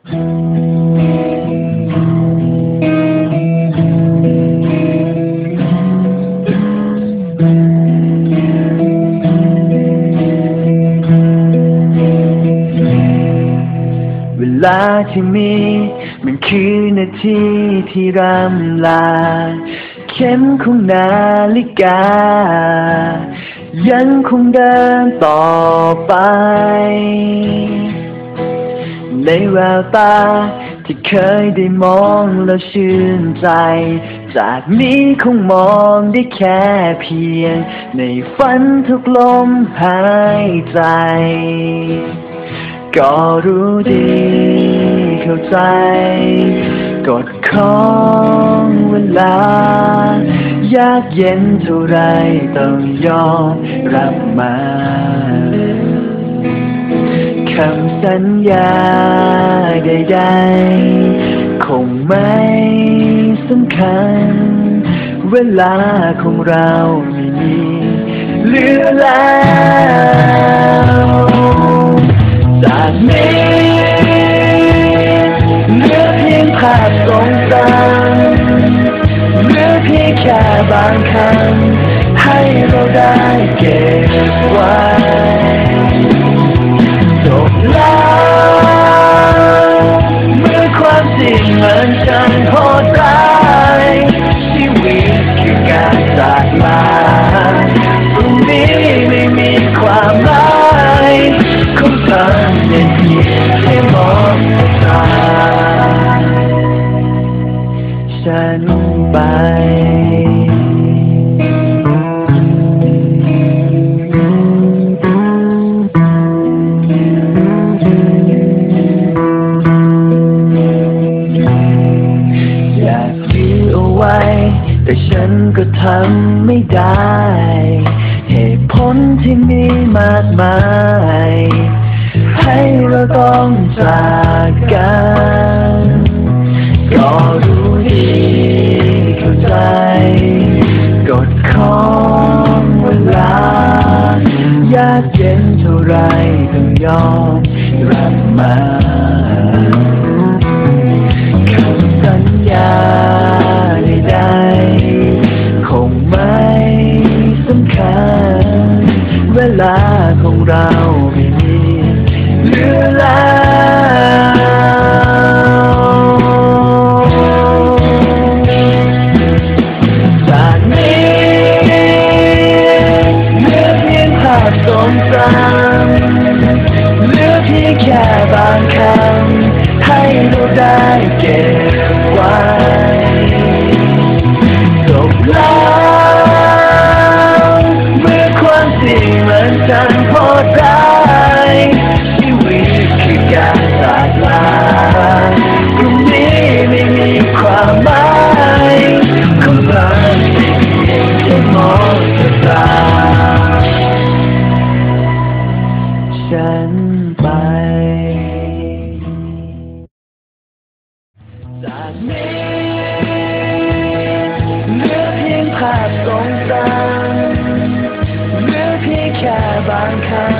เวลาที่มีมันคือนาทีที่รำลาเข็มของนาฬิกายังคงเดินต่อไปในแววตาที่เคยได้มองแล้วชื่นใจจากนี้คงมองได้แค่เพียงในฝันทุกลมหายใจก็รู้ดีเข้าใจกฎของเวลายากเย็นเท่าไรต้องยอมรับมาคำสัญญาใดๆคงไม่สำคัญเวลาของเราไม่มีเหลือแล้วจากนี้เหลือเพียงภาพทรงจำเหลือเพียงแค่บางคำให้เราได้เก็บไว้จบแล้วเมื่อความจริงมันช่างโหดร้ายชีวิตคือการจากลาตรงนี้ไม่มีความหมายคงทำได้เพียงแค่มองตาฉันไปอยากยื้อเอาไว้แต่ฉันก็ทำไม่ได้เหตุผลที่มีมากมายให้เราต้องจากกันก็รู้ดีเข้าใจกฎของเวลายากเย็นเท่าไรต้องยอมรับมาคำสัญญาใดๆคงไม่สำคัญเวลาของเราไม่มีเหลือแล้วจากนี้เหลือเพียงภาพทรงจำเหลือเพียงแค่บางคำให้เราได้เก็บไว้จบแล้วเมื่อความจริงมันช่างโหดร้ายชีวิตคือการจากลาตรงนี้ไม่มีความหมายคงพลาดเพียงแค่มองตาฉันไปจากนี้เหลือเพียงภาพทรงจำเหลือเพียงแค่บางคำ